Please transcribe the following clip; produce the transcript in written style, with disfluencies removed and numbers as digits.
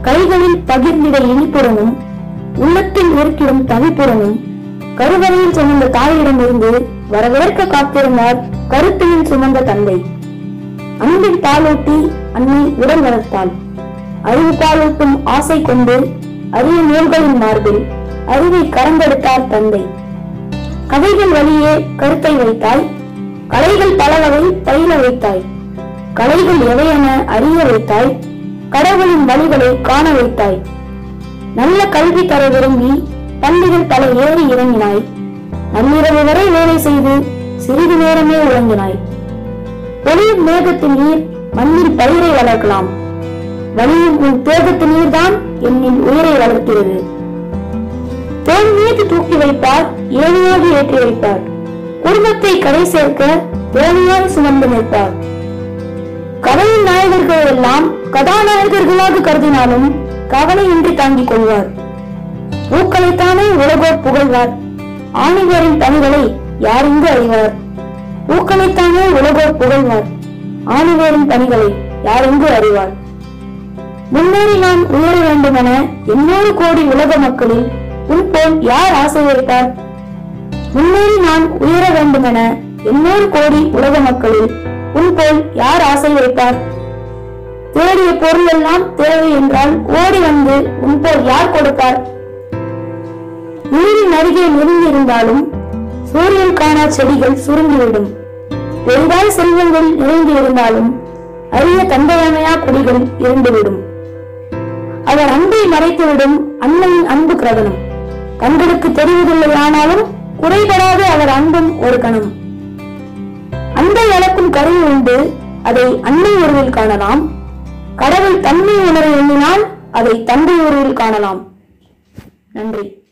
கைகளில் பகிர்ந்திட இனிப்புடனும் உள்ளத்தில் உருக்கிடும் தவிப்புடனும் கருவறையில் சுமந்த தாயிடமிருந்து வரவேற்க காத்திருந்தார் கருத்தையில் சுமந்த தந்தை. அன்பின் பாலூட்டி அன்னை உடல் வளர்த்தாள். அறிவு பாலூட்டும் ஆசை கொண்டு அரிய நூல்களின் மார்பில் அறிவை கரந்தெடுத்தார் தந்தை. கதைகள் வழியே கருத்தை வைத்தாய், கலைகள் பல வகை பயில வைத்தாய், கலைகள் எவையென அறிய வைத்தாய், கடவுளின் வழிகளை காண வைத்தாய். நல்ல கல்வி தர விரும்பி பள்ளிகள் பல ஏறி இறங்கினாய். நள்ளிரவு வரை வேலை செய்து சிறிது நேரமே உறங்கினாய். பொழியும் மேகத்தின் நீர் மண்ணில் பயிரை வளர்க்கலாம். வலியும் உன் தேகத்து நீர்தான் என்னின் உயிரை வளர்க்கிறது. தோல் மீது தூக்கி வைப்பார், ஏழையாக ஏற்றி வைப்பார். குடும்பத்தை கரை சேர்க்க தேவையாக சுமந்து நிற்பார். கதையின் நாயகர்கள் எல்லாம் கதாநாயகர்களாக கருதினாலும் கவலையின்றி தாங்கிக் கொள்வார். பூக்களைத்தானே உலகோர் புகழ்வார். ஆணிவரின் பணிகளை யார் இங்கு அறிவார்? பூக்களைத்தானே உலகோர் புகழ்வார். ஆணிவரின் பணிகளை யார் இங்கு அறிவார்? முன்னேறி நான் உயர வேண்டுமென 800 கோடி உலக மக்களில் உன் போல் யார் ஆசை வைப்பார்? முன்னேறி நான் உயர வேண்டுமென 800 கோடி உலக மக்களில் உன் போல் யார் ஆசை வைப்பார்? தேடிய பொருள் எல்லாம் தேவை என்றால் ஓடி வந்து உன் போல் யார் கொடுப்பார்? நீரின் அருகே நெருங்கியிருந்தாலும் சூரியன் காணா செடிகள் சுருங்கிவிடும். பெரிதாய் செல்வங்கள் நிறைந்து இருந்தாலும் அரிய தந்தையமையா குடிகள் இருந்துவிடும். அவர் அன்பை மறைத்துவிடும் அன்னையின் அன்பு கிரகணம். கண்களுக்கு தெரிவதில்லை, ஆனாலும் குறைபடாத அவர் அன்பும் ஒரு கணம். அன்பை அளக்கும் கருவி உண்டு, அதை அன்னை உருவில் காணலாம். கடவுள் தன்மை உணர எண்ணினால் அதை தந்தை உருவில் காணலாம். நன்றி.